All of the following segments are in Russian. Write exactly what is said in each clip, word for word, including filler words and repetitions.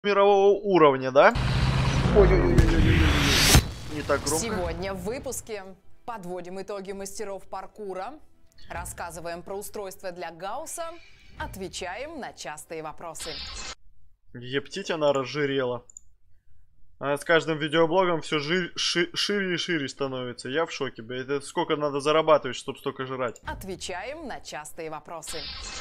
мирового уровня, да? Ой-ой-ой-ой-ой-ой. Не так громко. Сегодня в выпуске подводим итоги мастеров паркура, рассказываем про устройство для Гаусса, отвечаем на частые вопросы. Ептить, она разжирела. Она с каждым видеоблогом все жир, ши, шире и шире становится. Я в шоке, блядь. Это сколько надо зарабатывать, чтобы столько жрать? Отвечаем на частые вопросы.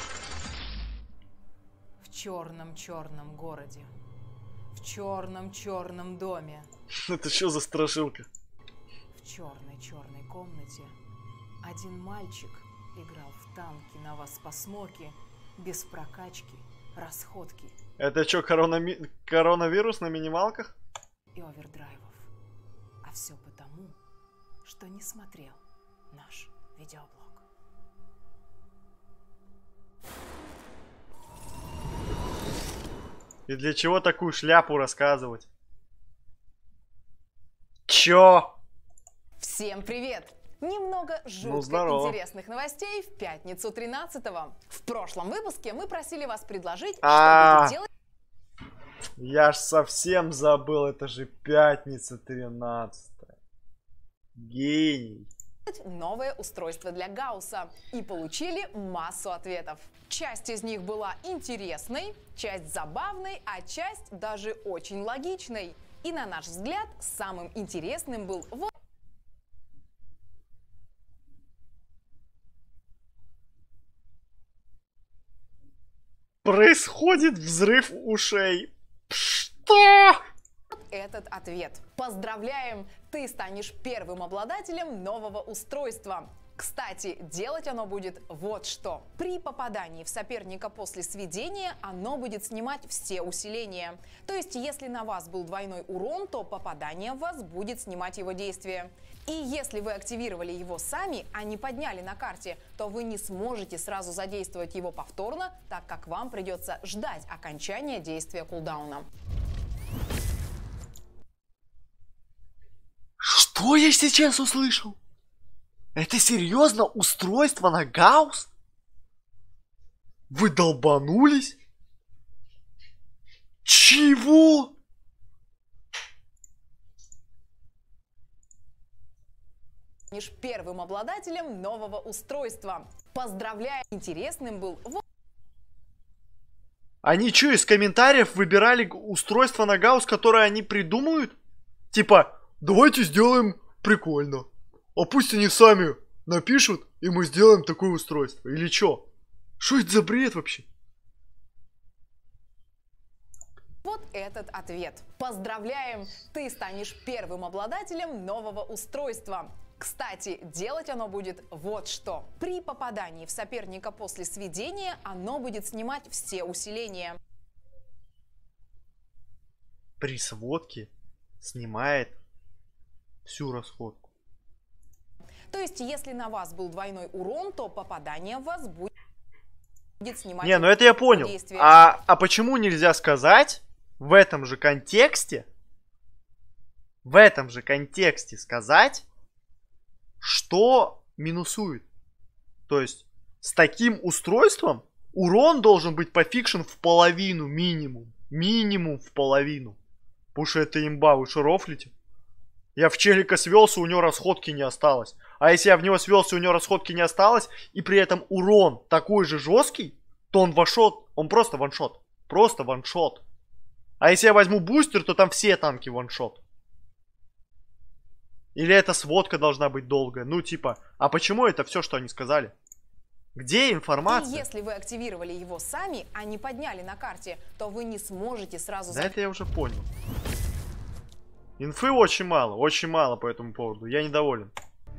В черном-черном городе, в черном-черном доме, Это что за страшилка? в черной-черной комнате один мальчик играл в танки на Васпасмоке без прокачки, расходки Это что, коронави... коронавирус на минималках? и овердрайвов. А все потому, что не смотрел наш видеоблог. И для чего такую шляпу рассказывать? Чё? Всем привет! Немного жутко Ну, здорово. интересных новостей в пятницу тринадцатого. В прошлом выпуске мы просили вас предложить, А. что будет делать Я ж совсем забыл, это же пятница тринадцатая. Гений. новое устройство для Гаусса. И получили массу ответов. Часть из них была интересной, часть забавной, а часть даже очень логичной. И на наш взгляд, самым интересным был вот Происходит взрыв ушей. Что? этот ответ. Поздравляем! Ты станешь первым обладателем нового устройства. Кстати, делать оно будет вот что. При попадании в соперника после сведения оно будет снимать все усиления. То есть, если на вас был двойной урон, то попадание в вас будет снимать его действие. И если вы активировали его сами, а не подняли на карте, то вы не сможете сразу задействовать его повторно, так как вам придется ждать окончания действия кулдауна. Что я сейчас услышал? Это серьезно устройство на Гаусс? Вы долбанулись? Чего? Станешь первым обладателем нового устройства. Поздравляю! Интересным был вот Они что, из комментариев выбирали устройство на Гаусс, которое они придумают? Типа, давайте сделаем прикольно. А пусть они сами напишут, и мы сделаем такое устройство. Или что? Что это за бред вообще? Вот этот ответ. Поздравляем! Ты станешь первым обладателем нового устройства. Кстати, делать оно будет вот что. При попадании в соперника после сведения оно будет снимать все усиления. При сводке снимает всю расходку. То есть, если на вас был двойной урон, то попадание в вас будет снимать... Не, ну это я понял. А, а почему нельзя сказать в этом же контексте, в этом же контексте сказать, что минусует? То есть, с таким устройством урон должен быть пофикшен в половину минимум. Минимум в половину. Потому что это имба, вы что, рофлите? Я в челика свелся, у него расходки не осталось. А если я в него свелся, у него расходки не осталось, и при этом урон такой же жесткий, то он ваншот, он просто ваншот. Просто ваншот. А если я возьму бустер, то там все танки ваншот. Или эта сводка должна быть долгая. Ну типа, а почему это все, что они сказали? Где информация? И если вы активировали его сами, а не подняли на карте, то вы не сможете сразу... Да это я уже понял. Инфы очень мало, очень мало по этому поводу. Я недоволен.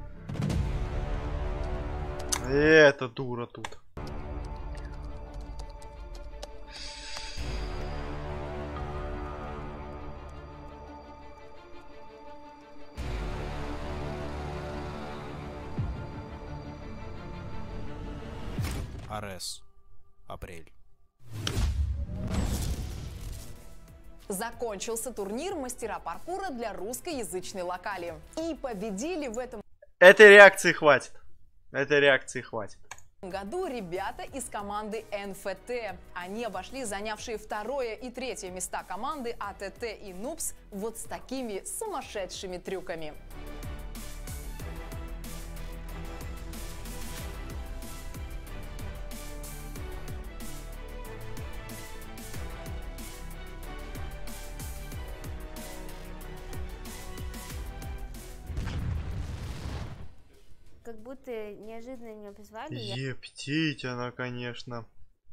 Это дура тут. Арес. Апрель. Закончился турнир мастера паркура для русскоязычной локали. И победили в этом... Этой реакции хватит. Этой реакции хватит. году ребята из команды эн эф тэ. Они обошли занявшие второе и третье места команды а тэ тэ и Noobs вот с такими сумасшедшими трюками. Как будто неожиданно меня позвали. Ептить она, конечно,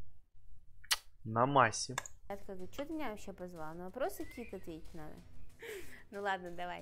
на массе. Я такая говорю, что ты меня вообще позвал? На вопросы какие-то ответить надо. Ну ладно, давай.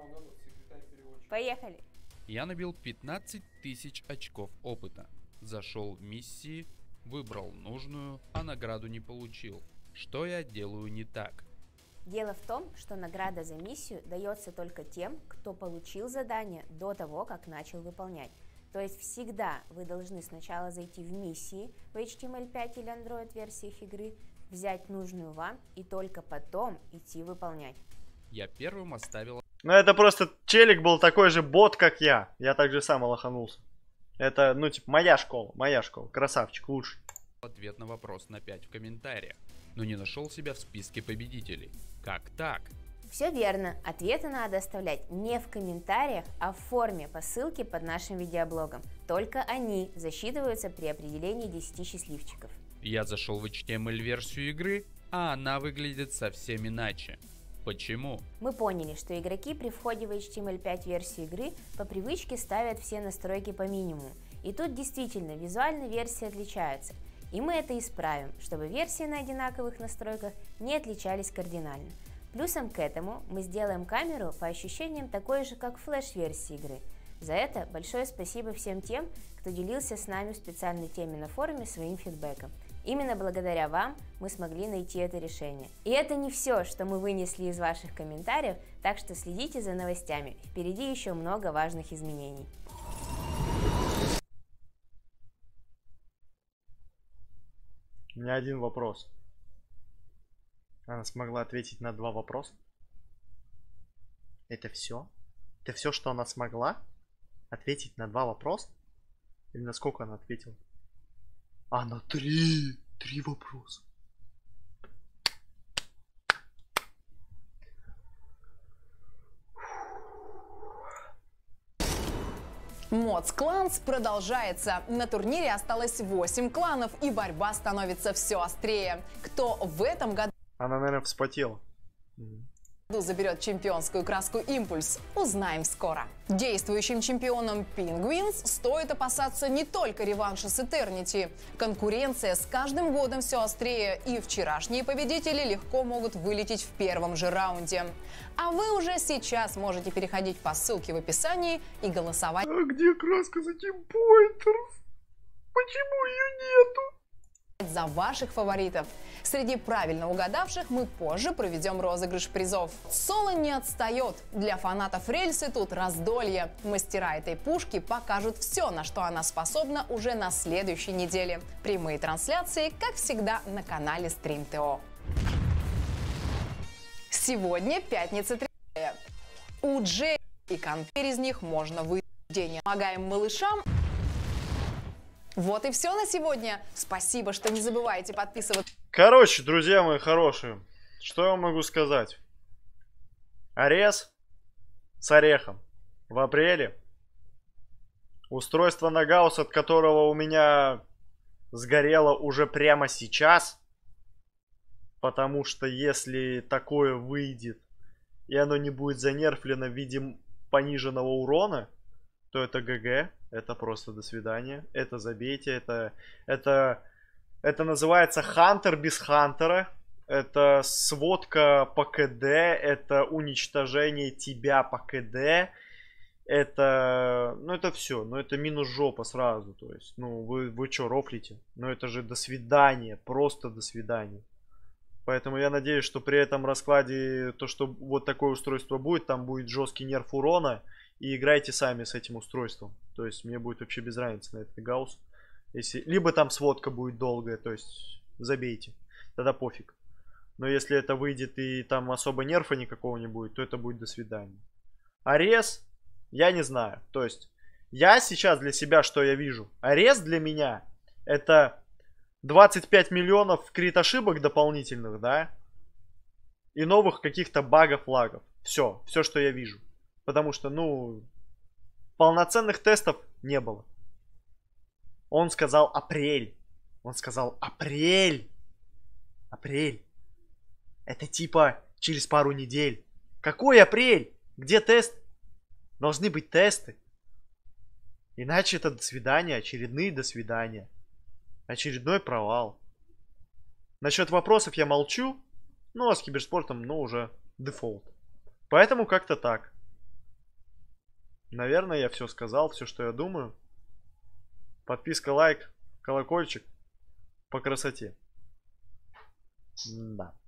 Поехали. Я набил пятнадцать тысяч очков опыта. Зашел в миссии, выбрал нужную, а награду не получил. Что я делаю не так? Дело в том, что награда за миссию дается только тем, кто получил задание до того, как начал выполнять. То есть всегда вы должны сначала зайти в миссии в эйч ти эм эль пять или Android версиях игры, взять нужную вам и только потом идти выполнять. Я первым оставил... Ну это просто челик был такой же бот, как я. Я так же сам лоханулся. Это, ну типа, моя школа, моя школа. Красавчик, лучший. Ответ на вопрос на пять в комментариях, но не нашел себя в списке победителей. Как так? Все верно, ответы надо оставлять не в комментариях, а в форме по ссылке под нашим видеоблогом. Только они засчитываются при определении десяти счастливчиков. Я зашел в эйч ти эм эль версию игры, а она выглядит совсем иначе. Почему? Мы поняли, что игроки при входе в эйч ти эм эль пять версию игры по привычке ставят все настройки по минимуму. И тут действительно визуально версии отличаются. И мы это исправим, чтобы версии на одинаковых настройках не отличались кардинально. Плюсом к этому мы сделаем камеру по ощущениям такой же, как флеш-версии игры. За это большое спасибо всем тем, кто делился с нами в специальной теме на форуме своим фидбэком. Именно благодаря вам мы смогли найти это решение. И это не все, что мы вынесли из ваших комментариев, так что следите за новостями. Впереди еще много важных изменений. У меня один вопрос. Она смогла ответить на два вопроса? Это все? Это все, что она смогла? Ответить на два вопроса? Или на сколько она ответила? А, на три! Три вопроса. Mods Clans продолжается. На турнире осталось восемь кланов, и борьба становится все острее. Кто в этом году Она, наверное, вспотела. заберет чемпионскую краску «Импульс», узнаем скоро. Действующим чемпионам Penguins стоит опасаться не только реванша с Eternity. Конкуренция с каждым годом все острее, и вчерашние победители легко могут вылететь в первом же раунде. А вы уже сейчас можете переходить по ссылке в описании и голосовать. А где краска за тимпойнтеров? Почему ее нету? За ваших фаворитов. Среди правильно угадавших мы позже проведем розыгрыш призов. Соло не отстает. Для фанатов рельсы тут раздолье. Мастера этой пушки покажут все, на что она способна уже на следующей неделе. Прямые трансляции, как всегда, на канале Stream тэ о. Сегодня пятница третья. У Джей и контейнер из них можно выйти в день. Помогаем малышам. Вот и все на сегодня. Спасибо, что не забывайте подписываться. Короче, друзья мои хорошие, что я вам могу сказать? Арес с орехом в апреле. Устройство Нагаус, от которого у меня сгорело уже прямо сейчас. Потому что если такое выйдет, и оно не будет занерфлено в виде пониженного урона, то это ГГ. Это просто до свидания. Это забейте. Это, это, это называется Хантер без Хантера. Это сводка по КД. Это уничтожение тебя по КД. Это... Ну, это все. Ну, это минус жопа сразу. То есть, ну, вы, вы что, рофлите? Ну, это же до свидания. Просто до свидания. Поэтому я надеюсь, что при этом раскладе, то, что вот такое устройство будет, там будет жесткий нерф урона. И играйте сами с этим устройством. То есть мне будет вообще без разницы на этот гаусс. Если... Либо там сводка будет долгая, то есть забейте. Тогда пофиг. Но если это выйдет и там особо нерфа никакого не будет, то это будет до свидания. Арес, я не знаю. То есть Я сейчас для себя, что я вижу? Арест для меня это двадцать пять миллионов крит ошибок дополнительных, да? И новых каких-то багов, лагов. Все, все, что я вижу. Потому что, ну, полноценных тестов не было. Он сказал апрель. Он сказал апрель. Апрель. Это типа через пару недель. Какой апрель? Где тест? Должны быть тесты. Иначе это до свидания, очередные до свидания. Очередной провал. Насчет вопросов я молчу. Ну, а с киберспортом, ну, уже дефолт. Поэтому как-то так. Наверное, я все сказал, все, что я думаю. Подписка, лайк, колокольчик. По красоте. Да.